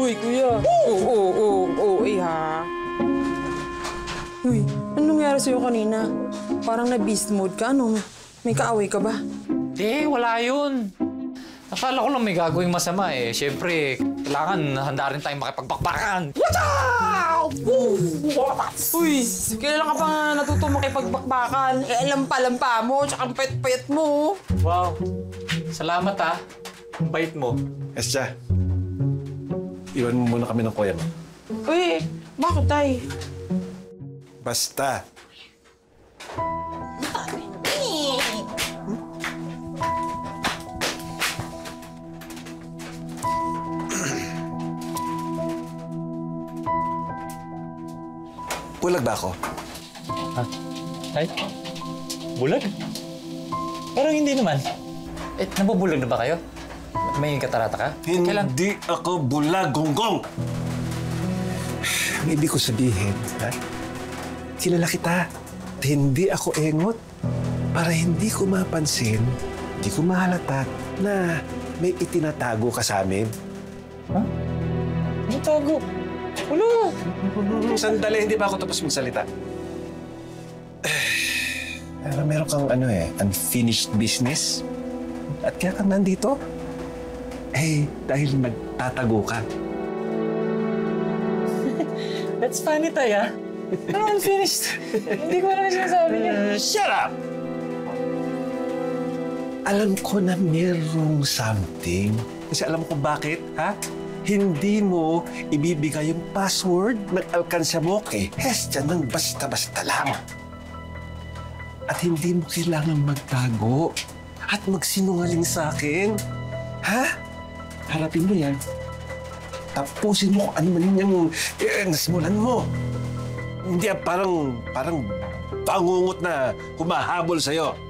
Uy, kuya. Oo, ha? Uy, anong nangyari sa'yo kanina? Parang na-beast mode ka, ano? May kaaway ka ba? Hindi, wala yun. Akala ko lang may gagawing masama eh. Siyempre, kailangan handa rin tayong makipagbakbakan. Wow! Uy, kailan ka pa nga natuto makipagbakbakan? Eh, lampa-lampa mo, tsaka ang payat-payat mo. Wow. Salamat ah. Ang bait mo. Estya, iwan mo muna kami ng kuya mo. Uy, bakit tay? Basta. Bulag ba ako? Ha? Ay? Bulag? Parang hindi naman. Eh, nabubulag na ba kayo? May katarata ka? Hindi ako bulag, gonggong! Ang ibig ko sabihin, ha? Kilala kita. Hindi ako engot. Para hindi ko mapansin, hindi ko mahalata na may itinatago ka sa amin. Ha? Ano tago? Wala! Sandali, hindi pa ako tapos magsalita. Meron kang unfinished business. At kaya kang nandito, dahil nagtatago ka. That's funny, Tay, ah. Pero unfinished. Hindi ko alam sinasabi niya. Shut up! Alam ko na merong something. Kasi alam ko bakit, ha? Hindi mo ibibigay yung password ng alkansya mo kay Hestia ng basta-basta lang. At hindi mo kailangan magtago at magsinungaling sa akin. Ha? Harapin mo yan. Tapusin mo kung ano man yung nasimulan mo. Hindi parang bangungot na humahabol sa'yo.